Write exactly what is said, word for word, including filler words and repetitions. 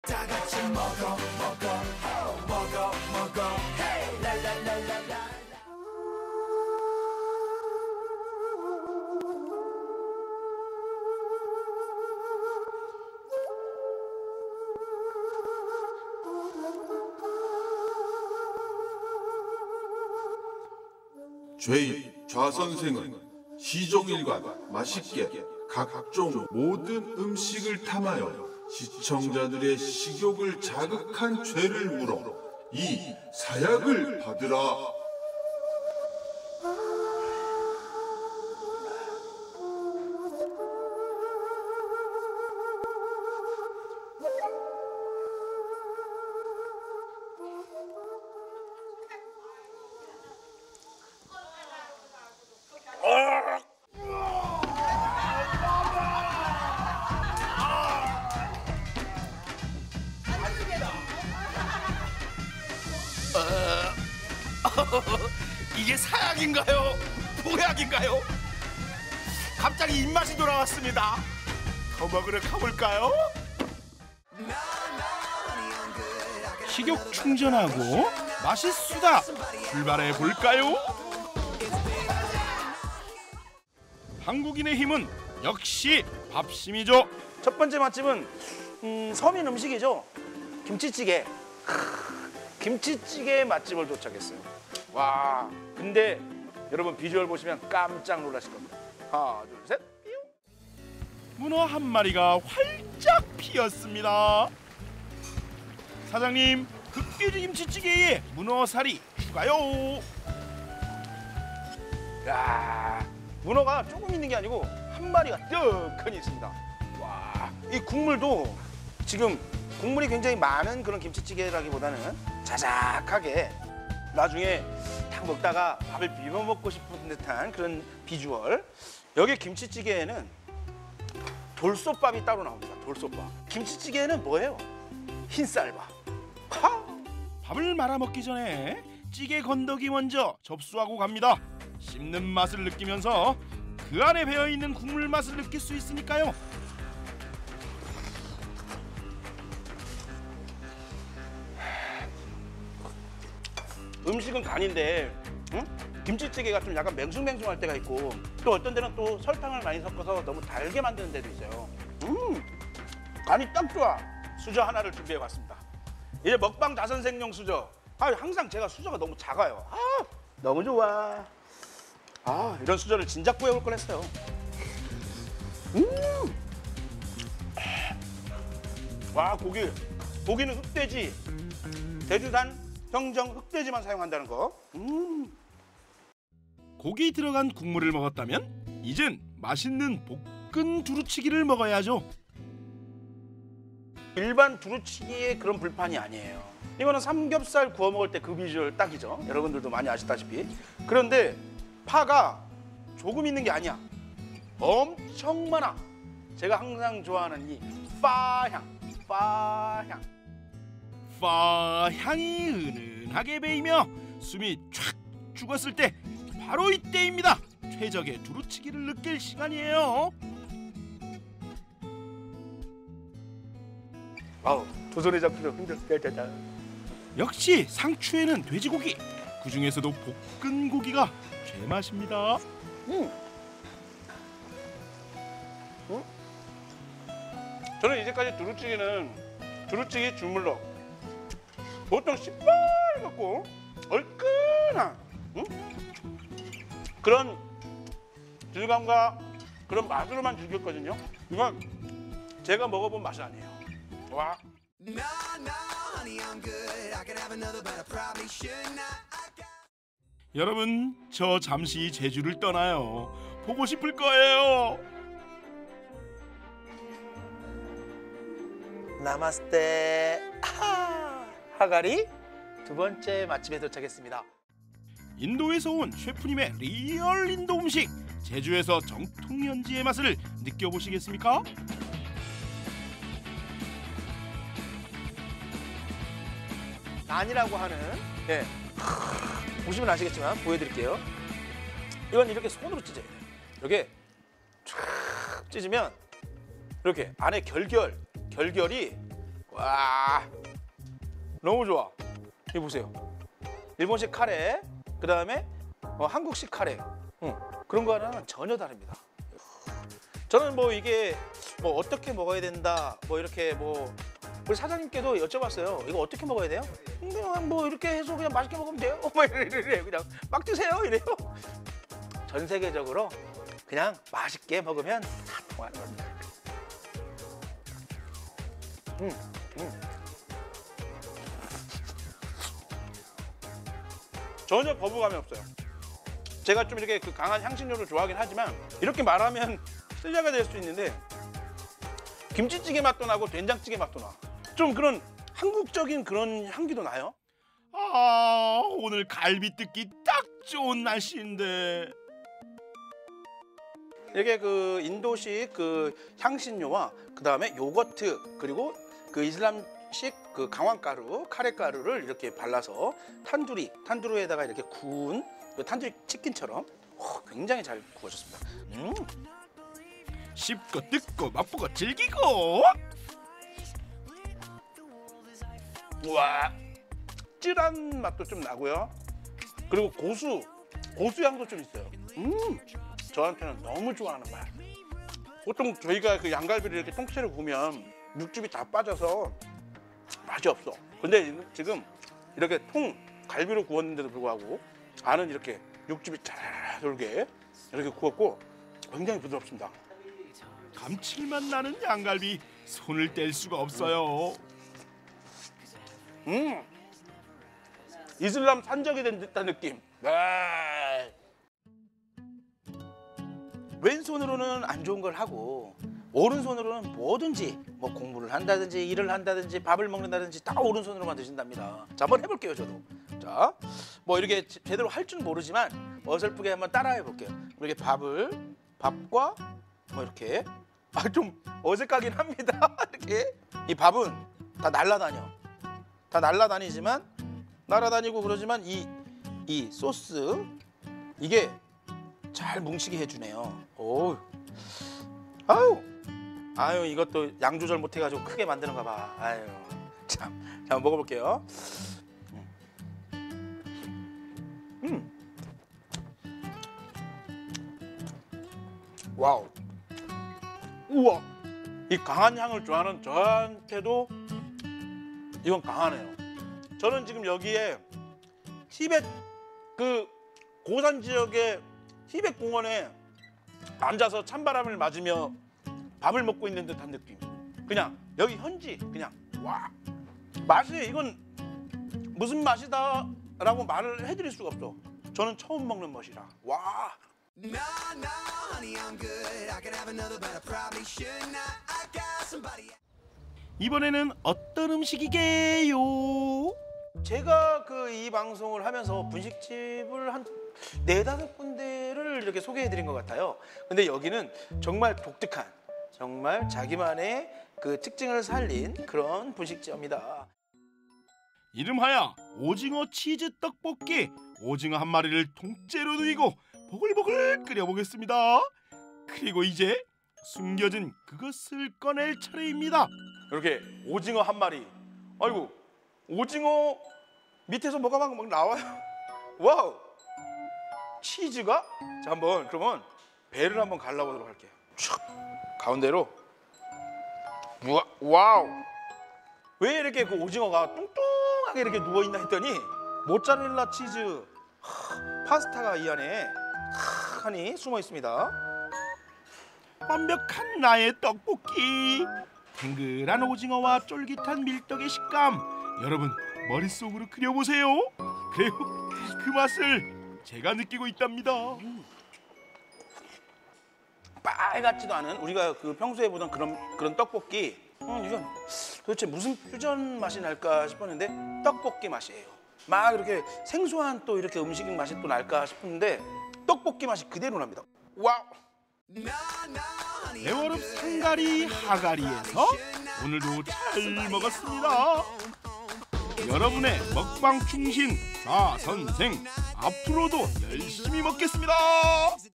다 같이 먹어 먹어 먹어 먹어 헤이 랄랄랄랄라. 죄의 좌선생은 시종일관 맛있게 각종 모든 음식을 탐하여 시청자들의 식욕을 자극한 죄를 물어 이 사약을 받으라. 이게 사약인가요? 보약인가요? 갑자기 입맛이 돌아왔습니다. 더 먹으러 가볼까요? 식욕 충전하고 맛있수다 출발해 볼까요? 한국인의 힘은 역시 밥심이죠. 첫 번째 맛집은 음, 서민 음식이죠. 김치찌개. 김치찌개 맛집을 도착했어요. 와, 근데 여러분 비주얼 보시면 깜짝 놀라실 겁니다. 하나, 둘, 셋. 문어 한 마리가 활짝 피었습니다. 사장님, 흑돼지 김치찌개에 문어살이 추가요. 야, 문어가 조금 있는 게 아니고 한 마리가 뜨끈히 있습니다. 와, 이 국물도 지금 국물이 굉장히 많은 그런 김치찌개라기보다는 자작하게 나중에 딱 먹다가 밥을 비벼 먹고 싶은 듯한 그런 비주얼. 여기 김치찌개에는 돌솥밥이 따로 나옵니다. 돌솥밥. 김치찌개는 뭐예요? 흰쌀밥. 하! 밥을 말아 먹기 전에 찌개 건더기 먼저 접수하고 갑니다. 씹는 맛을 느끼면서 그 안에 배어 있는 국물 맛을 느낄 수 있으니까요. 음식은 간인데 응? 김치찌개가 좀 약간 맹숭맹숭할 때가 있고 또 어떤 데는 또 설탕을 많이 섞어서 너무 달게 만드는 데도 있어요. 음, 간이 딱 좋아. 수저 하나를 준비해 왔습니다. 이제 먹방 다선생용 수저. 아, 항상 제가 수저가 너무 작아요. 아, 너무 좋아. 아, 이런 수저를 진작 구해올 걸 했어요. 음, 와, 고기. 고기는 흑돼지, 제주산 평정 흑돼지만 사용한다는 거. 음. 고기 들어간 국물을 먹었다면 이젠 맛있는 볶은 두루치기를 먹어야죠. 일반 두루치기의 그런 불판이 아니에요. 이거는 삼겹살 구워 먹을 때 그 비주얼 딱이죠. 여러분들도 많이 아시다시피. 그런데 파가 조금 있는 게 아니야. 엄청 많아. 제가 항상 좋아하는 이 파향, 파향. 파 향이 은은하게 배이며 숨이 촥 죽었을 때 바로 이때입니다. 최적의 두루치기를 느낄 시간이에요. 아우, 두 손에 잡기도 힘들다. 역시 상추에는 돼지고기, 그 중에서도 볶은 고기가 제맛입니다. 음. 음? 저는 이제까지 두루치기는 두루치기 주물럭 보통 시뻘겋고 얼큰한 응? 그런 질감과 그런 맛으로만 즐겼거든요. 이건 제가 먹어본 맛이 아니에요. 와. 여러분, 저 잠시 제주를 떠나요. 보고 싶을 거예요. 나마스테. 아하. 하가리 두 번째 맛집에 도착했습니다. 인도에서 온 셰프님의 리얼 인도 음식, 제주에서 정통 현지의 맛을 느껴보시겠습니까? 난이라고 하는, 예, 보시면 아시겠지만 보여드릴게요. 이건 이렇게 손으로 찢어야 돼요. 이렇게 쫙 찢으면 이렇게 안에 결결, 결결이 와, 너무 좋아. 이거 보세요. 일본식 카레, 그 다음에 어, 한국식 카레. 응, 그런 거랑은 전혀 다릅니다. 저는 뭐 이게 뭐 어떻게 먹어야 된다, 뭐 이렇게 뭐 우리 사장님께도 여쭤봤어요. 이거 어떻게 먹어야 돼요? 그냥 뭐 이렇게 해서 그냥 맛있게 먹으면 돼요. 뭐 이래요. 그냥 막 드세요 이래요. 전 세계적으로 그냥 맛있게 먹으면 다 통하는 겁니다. 음, 음. 전혀 거부감이 없어요. 제가 좀 이렇게 그 강한 향신료를 좋아하긴 하지만 이렇게 말하면 실례가 될 수 있는데 김치찌개 맛도 나고 된장찌개 맛도 나. 좀 그런 한국적인 그런 향기도 나요. 아, 오늘 갈비 뜯기 딱 좋은 날씨인데. 이게 그 인도식 그 향신료와 그 다음에 요거트 그리고 그 이슬람식 그 강황가루, 카레가루를 이렇게 발라서 탄두리, 탄두리에다가 이렇게 구운 그 탄두리 치킨처럼 오, 굉장히 잘 구워졌습니다. 음. 씹고 뜯고 맛보고 즐기고. 와, 찔한 맛도 좀 나고요. 그리고 고수, 고수향도 좀 있어요. 음, 저한테는 너무 좋아하는 맛. 보통 저희가 그 양갈비를 이렇게 통째로 구우면 육즙이 다 빠져서 맛이 없어. 근데 지금 이렇게 통 갈비로 구웠는데도 불구하고 안은 이렇게 육즙이 잘 돌게 이렇게 구웠고 굉장히 부드럽습니다. 감칠맛 나는 양갈비 손을 뗄 수가 없어요. 음, 이슬람 산적이 된 듯한 느낌. 네. 왼손으로는 안 좋은 걸 하고 오른손으로는 뭐든지 뭐 공부를 한다든지 일을 한다든지 밥을 먹는다든지 다 오른손으로만 드신답니다. 자, 한번 해볼게요. 저도. 자, 뭐 이렇게 제대로 할 줄 모르지만 어설프게 한번 따라해 볼게요. 이렇게 밥을 밥과 뭐 이렇게 아, 좀 어색하긴 합니다. 이렇게 이 밥은 다 날아다녀. 다 날아다니지만 날아다니고 그러지만 이 이 소스 이게 잘 뭉치게 해주네요. 오, 아유, 아유 이것도 양 조절 못해가지고 크게 만드는가 봐. 아유, 참, 자, 한번 먹어볼게요. 음, 와우, 우와, 이 강한 향을 좋아하는 저한테도 이건 강하네요. 저는 지금 여기에 티벳 그 고산 지역의 티벳 공원에 앉아서 찬바람을 맞으며 밥을 먹고 있는 듯한 느낌. 그냥 여기 현지 그냥 와, 맛이 이건 무슨 맛이다라고 말을 해드릴 수가 없어. 저는 처음 먹는 맛이라. 와. No, no, honey, I'm good. I can have another, but I probably should not. I got somebody. 이번에는 어떤 음식이게요? 제가 그 이 방송을 하면서 분식집을 한 네다섯 군데를 이렇게 소개해드린 것 같아요. 근데 여기는 정말 독특한, 정말 자기만의 그 특징을 살린 그런 분식집입니다. 이름하여 오징어 치즈 떡볶이. 오징어 한 마리를 통째로 누이고 보글보글 끓여보겠습니다. 그리고 이제 숨겨진 그것을 꺼낼 차례입니다. 이렇게 오징어 한 마리. 아이고, 오징어 밑에서 뭐가 막, 막 나와요. 와우, 치즈가? 자, 한번 그러면 배를 한번 갈라보도록 할게요. 촥, 가운데로. 우와, 와우. 왜 이렇게 그 오징어가 뚱뚱하게 이렇게 누워 있나 했더니 모짜렐라 치즈, 하, 파스타가 이 안에 하니 숨어 있습니다. 완벽한 나의 떡볶이. 탱글한 오징어와 쫄깃한 밀떡의 식감, 여러분 머릿속으로 그려보세요. 그래요, 그 맛을 제가 느끼고 있답니다. 빨갛지도 않은 우리가 그 평소에 보던 그런 그런 떡볶이. 음, 이건 도대체 무슨 퓨전 맛이 날까 싶었는데 떡볶이 맛이에요. 막 이렇게 생소한 또 이렇게 음식 맛이 또 날까 싶은데 떡볶이 맛이 그대로 납니다. 와우. 애월읍 상가리 하가리에서 오늘도 잘 먹었습니다. 여러분의 먹방 충신 좌선생, 앞으로도 열심히 먹겠습니다.